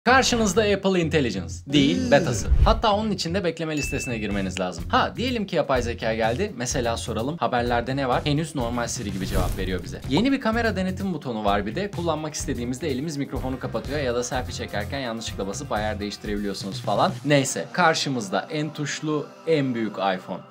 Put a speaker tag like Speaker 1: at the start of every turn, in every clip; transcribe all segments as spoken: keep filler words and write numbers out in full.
Speaker 1: Karşınızda Apple Intelligence değil, betası. Hatta onun için de bekleme listesine girmeniz lazım. Ha diyelim ki yapay zeka geldi. Mesela soralım haberlerde ne var? Henüz normal Siri gibi cevap veriyor bize. Yeni bir kamera denetim butonu var bir de. Kullanmak istediğimizde elimiz mikrofonu kapatıyor ya da selfie çekerken yanlışlıkla basıp ayar değiştirebiliyorsunuz falan. Neyse karşımızda en tuşlu, en büyük iPhone.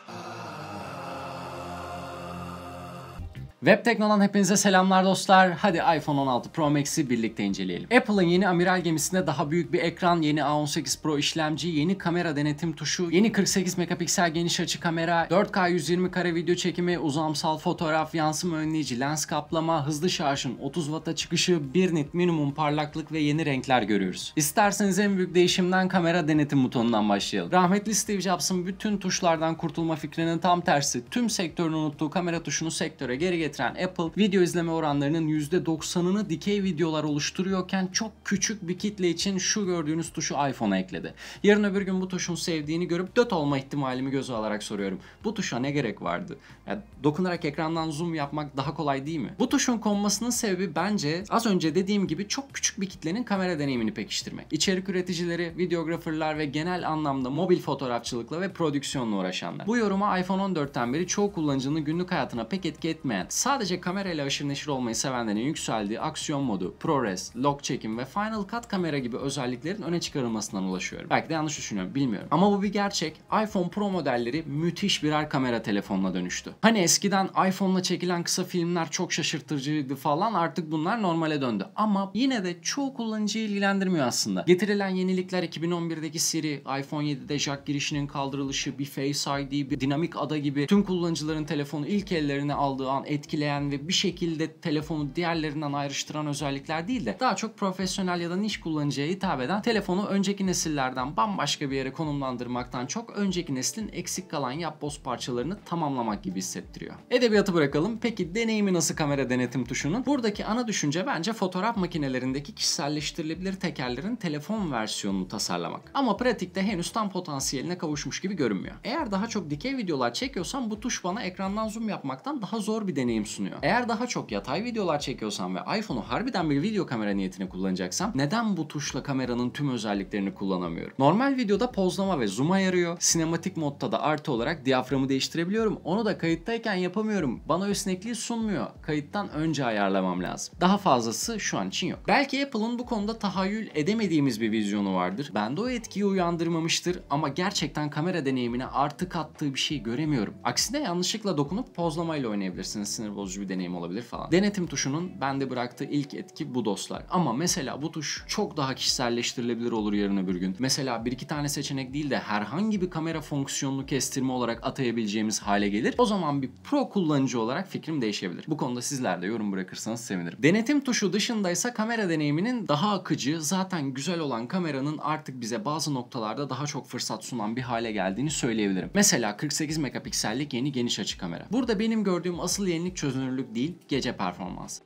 Speaker 1: Webtekno'dan hepinize selamlar dostlar. Hadi iPhone on altı Pro Max'i birlikte inceleyelim. Apple'ın yeni amiral gemisinde daha büyük bir ekran, yeni A on sekiz Pro işlemci, yeni kamera denetim tuşu, yeni kırk sekiz megapiksel geniş açı kamera, dört K yüz yirmi kare video çekimi, uzamsal fotoğraf, yansıma önleyici, lens kaplama, hızlı şarjın otuz watt'a çıkışı, bir nit minimum parlaklık ve yeni renkler görüyoruz. İsterseniz en büyük değişimden kamera denetim butonundan başlayalım. Rahmetli Steve Jobs'ın bütün tuşlardan kurtulma fikrinin tam tersi, tüm sektörün unuttuğu kamera tuşunu sektöre geri getiren Apple, video izleme oranlarının yüzde doksanını dikey videolar oluşturuyorken çok küçük bir kitle için şu gördüğünüz tuşu iPhone'a ekledi. Yarın öbür gün bu tuşun sevdiğini görüp döt olma ihtimalimi göze alarak soruyorum. Bu tuşa ne gerek vardı? Ya, dokunarak ekrandan zoom yapmak daha kolay değil mi? Bu tuşun konmasının sebebi bence az önce dediğim gibi çok küçük bir kitlenin kamera deneyimini pekiştirmek. İçerik üreticileri, videographerlar ve genel anlamda mobil fotoğrafçılıkla ve prodüksiyonla uğraşanlar. Bu yoruma iPhone on dörtten beri çoğu kullanıcının günlük hayatına pek etki etmeyen, sadece kamerayla aşırı neşir olmayı sevenlerin yükseldiği aksiyon modu, ProRes, log çekim ve Final Cut kamera gibi özelliklerin öne çıkarılmasından ulaşıyorum. Belki de yanlış düşünüyorum, bilmiyorum. Ama bu bir gerçek. iPhone Pro modelleri müthiş birer kamera telefonuna dönüştü. Hani eskiden iPhone'la çekilen kısa filmler çok şaşırtıcıydı falan, artık bunlar normale döndü. Ama yine de çoğu kullanıcıyı ilgilendirmiyor aslında. Getirilen yenilikler iki bin on birdeki Siri, iPhone yedide jack girişinin kaldırılışı, bir Face I D, bir dinamik ada gibi tüm kullanıcıların telefonu ilk ellerine aldığı an etkileyen ve bir şekilde telefonu diğerlerinden ayrıştıran özellikler değil de daha çok profesyonel ya da niş kullanıcıya hitap eden, telefonu önceki nesillerden bambaşka bir yere konumlandırmaktan çok önceki neslin eksik kalan yapboz parçalarını tamamlamak gibi hissettiriyor. Edebiyatı bırakalım. Peki deneyimi nasıl kamera denetim tuşunun? Buradaki ana düşünce bence fotoğraf makinelerindeki kişiselleştirilebilir tekerlerin telefon versiyonunu tasarlamak. Ama pratikte henüz tam potansiyeline kavuşmuş gibi görünmüyor. Eğer daha çok dikey videolar çekiyorsam bu tuş bana ekrandan zoom yapmaktan daha zor bir deneyim sunuyor. Eğer daha çok yatay videolar çekiyorsam ve iPhone'u harbiden bir video kamera niyetine kullanacaksam neden bu tuşla kameranın tüm özelliklerini kullanamıyorum? Normal videoda pozlama ve zoom'a yarıyor. Sinematik modda da artı olarak diyaframı değiştirebiliyorum. Onu da kayıttayken yapamıyorum. Bana esnekliği sunmuyor. Kayıttan önce ayarlamam lazım. Daha fazlası şu an için yok. Belki Apple'ın bu konuda tahayyül edemediğimiz bir vizyonu vardır. Bende o etkiyi uyandırmamıştır ama gerçekten kamera deneyimine artı kattığı bir şey göremiyorum. Aksine yanlışlıkla dokunup pozlamayla oynayabilirsiniz. Sinir bozucu bir deneyim olabilir falan. Denetim tuşunun bende bıraktığı ilk etki bu dostlar. Ama mesela bu tuş çok daha kişiselleştirilebilir olur yarın öbür gün. Mesela bir iki tane seçenek değil de herhangi bir kamera fonksiyonunu kestirme olarak atayabileceğimiz hale gelir. O zaman bir pro kullanıcı olarak fikrim değişebilir. Bu konuda sizler de yorum bırakırsanız sevinirim. Denetim tuşu dışındaysa kamera deneyiminin daha akıcı, zaten güzel olan kameranın artık bize bazı noktalarda daha çok fırsat sunan bir hale geldiğini söyleyebilirim. Mesela kırk sekiz megapiksellik yeni geniş açı kamera. Burada benim gördüğüm asıl yenilik çözünürlük değil, gece performansı.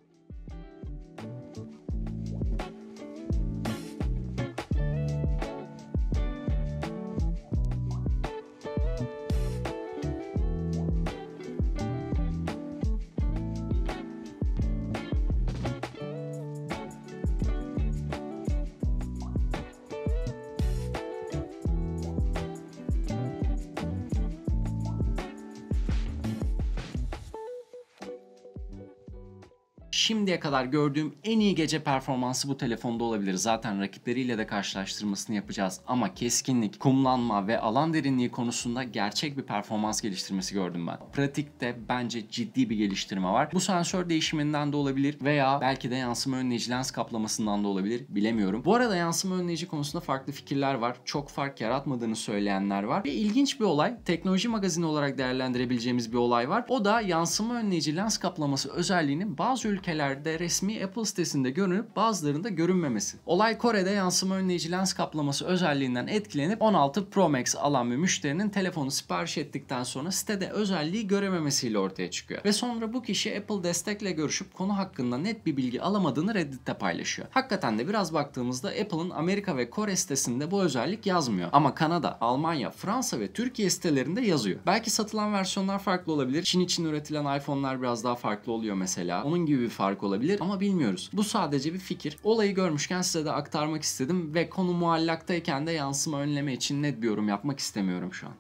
Speaker 1: Şimdiye kadar gördüğüm en iyi gece performansı bu telefonda olabilir. Zaten rakipleriyle de karşılaştırmasını yapacağız. Ama keskinlik, kumlanma ve alan derinliği konusunda gerçek bir performans geliştirmesi gördüm ben. Pratikte bence ciddi bir geliştirme var. Bu sensör değişiminden de olabilir veya belki de yansıma önleyici lens kaplamasından da olabilir. Bilemiyorum. Bu arada yansıma önleyici konusunda farklı fikirler var. Çok fark yaratmadığını söyleyenler var. Ve ilginç bir olay, teknoloji magazini olarak değerlendirebileceğimiz bir olay var. O da yansıma önleyici lens kaplaması özelliğinin bazı ülkelerde resmi Apple sitesinde görünüp bazılarında görünmemesi. Olay Kore'de yansıma önleyici lens kaplaması özelliğinden etkilenip on altı Pro Max alan bir müşterinin telefonu sipariş ettikten sonra sitede özelliği görememesiyle ortaya çıkıyor. Ve sonra bu kişi Apple destekle görüşüp konu hakkında net bir bilgi alamadığını Reddit'te paylaşıyor. Hakikaten de biraz baktığımızda Apple'ın Amerika ve Kore sitesinde bu özellik yazmıyor. Ama Kanada, Almanya, Fransa ve Türkiye sitelerinde yazıyor. Belki satılan versiyonlar farklı olabilir. Çin için üretilen iPhone'lar biraz daha farklı oluyor mesela. Onun gibi bir fark fark olabilir ama bilmiyoruz. Bu sadece bir fikir. Olayı görmüşken size de aktarmak istedim ve konu muallaktayken de yansıma önleme için net bir yorum yapmak istemiyorum şu an.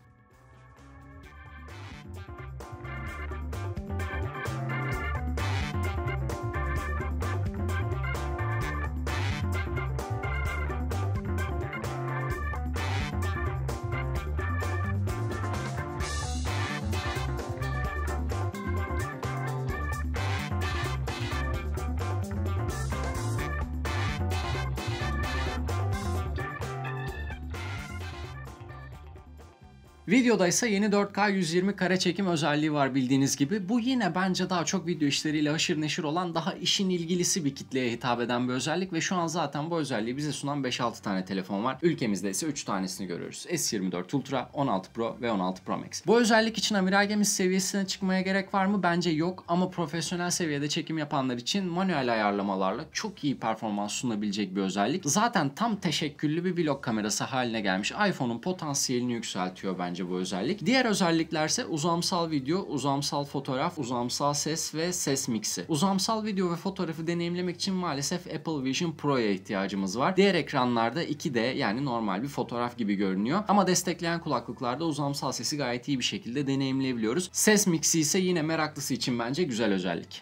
Speaker 1: Videoda ise yeni dört K yüz yirmi kare çekim özelliği var bildiğiniz gibi. Bu yine bence daha çok video işleriyle haşır neşir olan daha işin ilgilisi bir kitleye hitap eden bir özellik ve şu an zaten bu özelliği bize sunan beş altı tane telefon var. Ülkemizde ise üç tanesini görüyoruz. S yirmi dört Ultra, on altı Pro ve on altı Pro Max. Bu özellik için amiral gemisi seviyesine çıkmaya gerek var mı? Bence yok ama profesyonel seviyede çekim yapanlar için manuel ayarlamalarla çok iyi performans sunabilecek bir özellik. Zaten tam teşekküllü bir vlog kamerası haline gelmiş. iPhone'un potansiyelini yükseltiyor bence bu özellik. Diğer özelliklerse uzamsal video, uzamsal fotoğraf, uzamsal ses ve ses mixi. Uzamsal video ve fotoğrafı deneyimlemek için maalesef Apple Vision Pro'ya ihtiyacımız var. Diğer ekranlarda iki D yani normal bir fotoğraf gibi görünüyor. Ama destekleyen kulaklıklarda uzamsal sesi gayet iyi bir şekilde deneyimleyebiliyoruz. Ses mixi ise yine meraklısı için bence güzel özellik.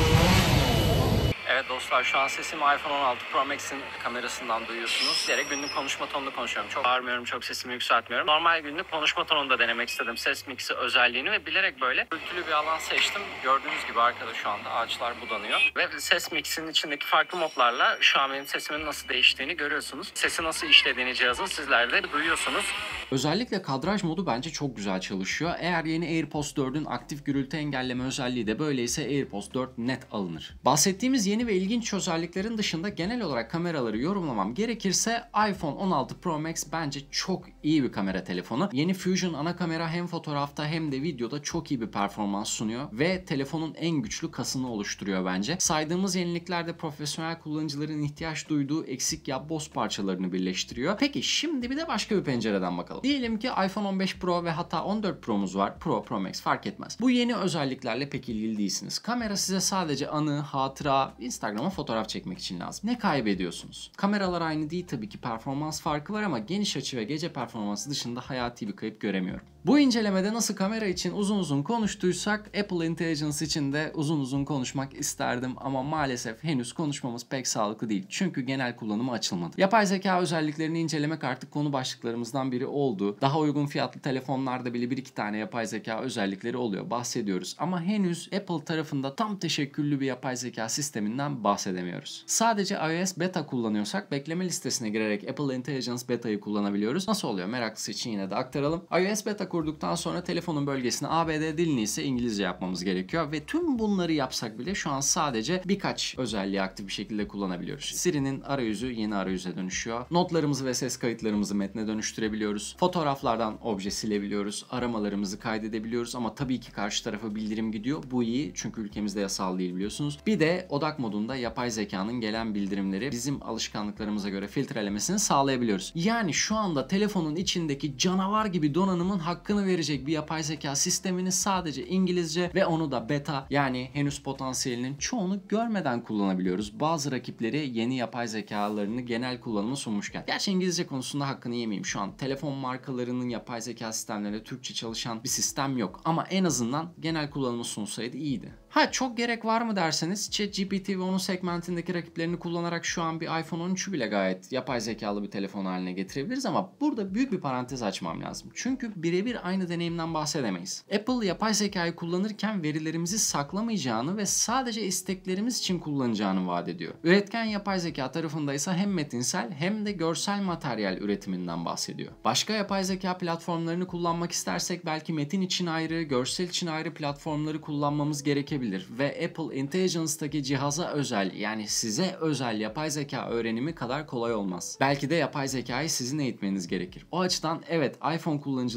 Speaker 1: Evet dostlar, şu an sesimi iPhone on altı Pro Max'in kamerasından duyuyorsunuz. Direkt günlük konuşma tonunda konuşuyorum. Çok bağırmıyorum, çok sesimi yükseltmiyorum. Normal günlük konuşma tonunda denemek istedim ses mixi özelliğini ve bilerek böyle gürültülü bir alan seçtim. Gördüğünüz gibi arkada şu anda ağaçlar budanıyor. Ve ses mixinin içindeki farklı modlarla şu an benim sesimin nasıl değiştiğini görüyorsunuz. Sesi nasıl işlediğini cihazın sizler de duyuyorsunuz. Özellikle kadraj modu bence çok güzel çalışıyor. Eğer yeni AirPods dördün aktif gürültü engelleme özelliği de böyleyse AirPods dört net alınır. Bahsettiğimiz yeni ve ilginç özelliklerin dışında genel olarak kameraları yorumlamam gerekirse iPhone on altı Pro Max bence çok iyi bir kamera telefonu. Yeni Fusion ana kamera hem fotoğrafta hem de videoda çok iyi bir performans sunuyor ve telefonun en güçlü kasını oluşturuyor bence. Saydığımız yeniliklerde profesyonel kullanıcıların ihtiyaç duyduğu eksik yapboz parçalarını birleştiriyor. Peki şimdi bir de başka bir pencereden bakalım. Diyelim ki iPhone on beş Pro ve hatta on dört Pro'muz var. Pro, Pro Max fark etmez. Bu yeni özelliklerle pek ilgili değilsiniz. Kamera size sadece anı, hatıra, Instagram'a fotoğraf çekmek için lazım. Ne kaybediyorsunuz? Kameralar aynı değil tabii ki, performans farkı var ama geniş açı ve gece performansı dışında hayati bir kayıp göremiyorum. Bu incelemede nasıl kamera için uzun uzun konuştuysak Apple Intelligence için de uzun uzun konuşmak isterdim ama maalesef henüz konuşmamız pek sağlıklı değil. Çünkü genel kullanıma açılmadı. Yapay zeka özelliklerini incelemek artık konu başlıklarımızdan biri oldu. Daha uygun fiyatlı telefonlarda bile bir iki tane yapay zeka özellikleri oluyor. Bahsediyoruz ama henüz Apple tarafında tam teşekküllü bir yapay zeka sisteminden bahsedemiyoruz. Sadece iOS beta kullanıyorsak bekleme listesine girerek Apple Intelligence beta'yı kullanabiliyoruz. Nasıl oluyor? Meraklısı için yine de aktaralım. iOS beta kurduktan sonra telefonun bölgesine A B D dilini ise İngilizce yapmamız gerekiyor ve tüm bunları yapsak bile şu an sadece birkaç özelliği aktif bir şekilde kullanabiliyoruz. Siri'nin arayüzü yeni arayüze dönüşüyor. Notlarımızı ve ses kayıtlarımızı metne dönüştürebiliyoruz. Fotoğraflardan obje silebiliyoruz. Aramalarımızı kaydedebiliyoruz ama tabii ki karşı tarafa bildirim gidiyor. Bu iyi çünkü ülkemizde yasal değil biliyorsunuz. Bir de odak modunda yapay zekanın gelen bildirimleri bizim alışkanlıklarımıza göre filtrelemesini sağlayabiliyoruz. Yani şu anda telefonun içindeki canavar gibi donanımın hakkını verecek bir yapay zeka sistemini sadece İngilizce ve onu da beta yani henüz potansiyelinin çoğunu görmeden kullanabiliyoruz. Bazı rakipleri yeni yapay zekalarını genel kullanıma sunmuşken. Gerçi İngilizce konusunda hakkını yemeyeyim. Şu an telefon markalarının yapay zeka sistemlerinde Türkçe çalışan bir sistem yok. Ama en azından genel kullanımı sunsaydı iyiydi. Ha çok gerek var mı derseniz ChatGPT ve onun segmentindeki rakiplerini kullanarak şu an bir iPhone on üçü bile gayet yapay zekalı bir telefon haline getirebiliriz ama burada büyük bir parantez açmam lazım. Çünkü birebir aynı deneyimden bahsedemeyiz. Apple yapay zekayı kullanırken verilerimizi saklamayacağını ve sadece isteklerimiz için kullanacağını vaat ediyor. Üretken yapay zeka tarafında ise hem metinsel hem de görsel materyal üretiminden bahsediyor. Başka yapay zeka platformlarını kullanmak istersek belki metin için ayrı, görsel için ayrı platformları kullanmamız gerekebilir. Ve Apple Intelligence'daki cihaza özel yani size özel yapay zeka öğrenimi kadar kolay olmaz. Belki de yapay zekayı sizin eğitmeniz gerekir. O açıdan evet iPhone kullanıcıları için Apple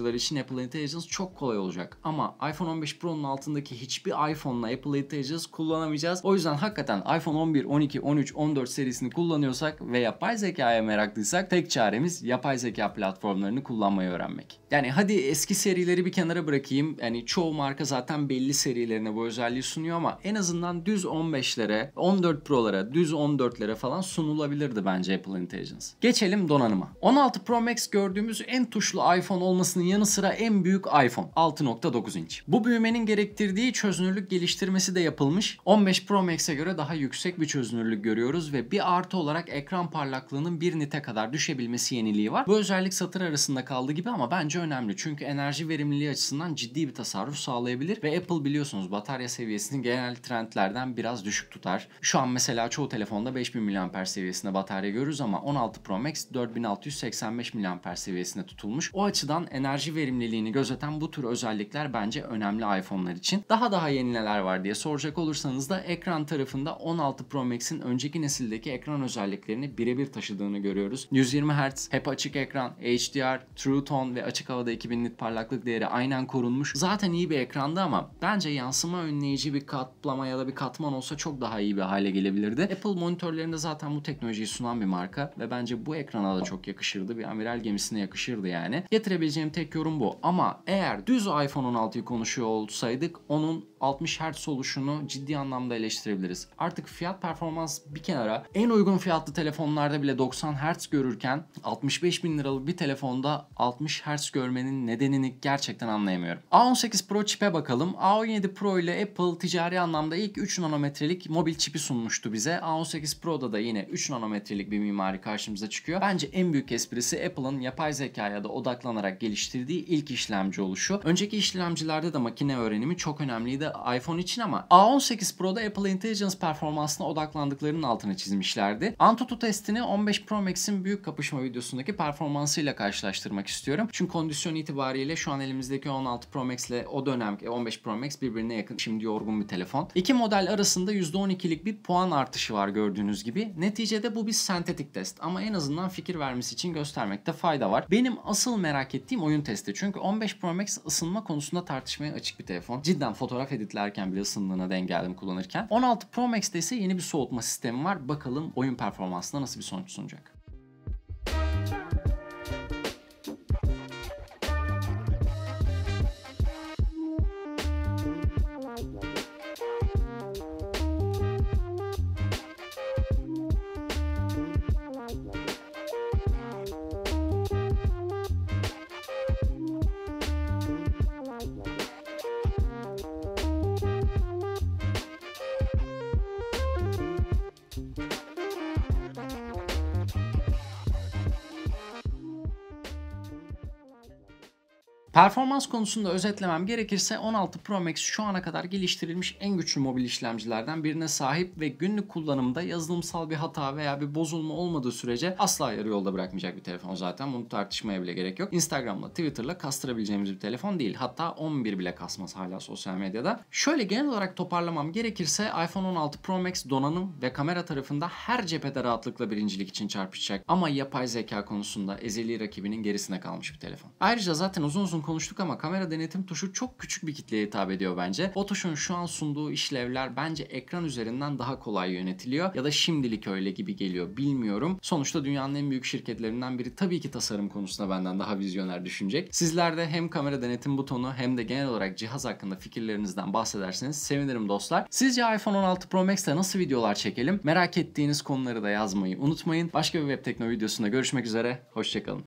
Speaker 1: Apple Intelligence çok kolay olacak. Ama iPhone on beş Pro'nun altındaki hiçbir iPhone'la Apple Intelligence kullanamayacağız. O yüzden hakikaten iPhone on bir, on iki, on üç, on dört serisini kullanıyorsak ve yapay zekaya meraklıysak tek çaremiz yapay zeka platformlarını kullanmayı öğrenmek. Yani hadi eski serileri bir kenara bırakayım. Yani çoğu marka zaten belli serilerine bu özelliği sunuyor ama en azından düz on beşlere, on dört Pro'lara, düz on dörtlere falan sunulabilirdi bence Apple Intelligence. Geçelim donanıma. on altı Pro Max gördüğümüz en tuşlu iPhone olmasının yanı sıra en büyük iPhone. altı nokta dokuz inç. Bu büyümenin gerektirdiği çözünürlük geliştirmesi de yapılmış. on beş Pro Max'e göre daha yüksek bir çözünürlük görüyoruz ve bir artı olarak ekran parlaklığının bir nite kadar düşebilmesi yeniliği var. Bu özellik satır arasında kaldı gibi ama bence önemli. Çünkü enerji verimliliği açısından ciddi bir tasarruf sağlayabilir ve Apple biliyorsunuz batarya seviyesini genel trendlerden biraz düşük tutar. Şu an mesela çoğu telefonda beş bin miliamper seviyesinde batarya görürüz ama on altı Pro Max dört bin altı yüz seksen beş miliamper seviyesinde tutulmuş. O açıdan enerji verimliliğini gözeten bu tür özellikler bence önemli iPhone'lar için. Daha daha yeni neler var diye soracak olursanız da ekran tarafında on altı Pro Max'in önceki nesildeki ekran özelliklerini birebir taşıdığını görüyoruz. yüz yirmi hertz, hep açık ekran, H D R, True Tone ve açık havada iki bin nit parlaklık değeri aynen korunmuş. Zaten iyi bir ekrandı ama bence yansıma önleyici bir kaplama ya da bir katman olsa çok daha iyi bir hale gelebilirdi. Apple monitörlerinde zaten bu teknolojiyi sunan bir marka ve bence bu ekrana da çok yakışırdı. Bir amiral gemisine yakışırdı yani. Getirebileceğim tek yorum bu. Ama eğer düz iPhone on altıyı konuşuyor olsaydık onun altmış hertz oluşunu ciddi anlamda eleştirebiliriz. Artık fiyat performans bir kenara, en uygun fiyatlı telefonlarda bile doksan hertz görürken altmış beş bin liralık bir telefonda altmış hertz görmenin nedenini gerçekten anlayamıyorum. A on sekiz Pro çipe bakalım. A on yedi Pro ile Apple ticari anlamda ilk üç nanometrelik mobil çipi sunmuştu bize. A on sekiz Pro'da da yine üç nanometrelik bir mimari karşımıza çıkıyor. Bence en büyük esprisi Apple'ın yapay zekaya da odaklanarak geliştirdiği ilk işlemci oluşu. Önceki işlemcilerde de makine öğrenimi çok önemliydi iPhone için ama A on sekiz Pro'da Apple Intelligence performansına odaklandıklarının altını çizmişlerdi. Antutu testini on beş Pro Max'in büyük kapışma videosundaki performansıyla karşılaştırmak istiyorum. Çünkü kondisyon itibariyle şu an elimizdeki on altı Pro Max ile o dönemki on beş Pro Max birbirine yakın, şimdi yorgun bir telefon. İki model arasında yüzde on ikilik bir puan artışı var gördüğünüz gibi. Neticede bu bir sentetik test ama en azından fikir vermesi için göstermekte fayda var. Benim asıl merak ettiğim oyun testi. Çünkü on beş Pro Max ısınma konusunda tartışmaya açık bir telefon. Cidden fotoğraf editlerken bile ısındığına denk geldim kullanırken. on altı Pro Max'te ise yeni bir soğutma sistemi var. Bakalım oyun performansına nasıl bir sonuç sunacak. Performans konusunda özetlemem gerekirse on altı Pro Max şu ana kadar geliştirilmiş en güçlü mobil işlemcilerden birine sahip ve günlük kullanımda yazılımsal bir hata veya bir bozulma olmadığı sürece asla yarı yolda bırakmayacak bir telefon zaten. Bunu tartışmaya bile gerek yok. Instagram'la, Twitter'la kastırabileceğimiz bir telefon değil. Hatta on bir bile kasmaz hala sosyal medyada. Şöyle genel olarak toparlamam gerekirse iPhone on altı Pro Max donanım ve kamera tarafında her cephede rahatlıkla birincilik için çarpışacak. Ama yapay zeka konusunda ezeli rakibinin gerisine kalmış bir telefon. Ayrıca zaten uzun uzun konuştuk ama kamera denetim tuşu çok küçük bir kitleye hitap ediyor bence. O tuşun şu an sunduğu işlevler bence ekran üzerinden daha kolay yönetiliyor ya da şimdilik öyle gibi geliyor, bilmiyorum. Sonuçta dünyanın en büyük şirketlerinden biri tabii ki tasarım konusunda benden daha vizyoner düşünecek. Sizler de hem kamera denetim butonu hem de genel olarak cihaz hakkında fikirlerinizden bahsederseniz sevinirim dostlar. Sizce iPhone on altı Pro Max'te nasıl videolar çekelim? Merak ettiğiniz konuları da yazmayı unutmayın. Başka bir web tekno videosunda görüşmek üzere. Hoşçakalın.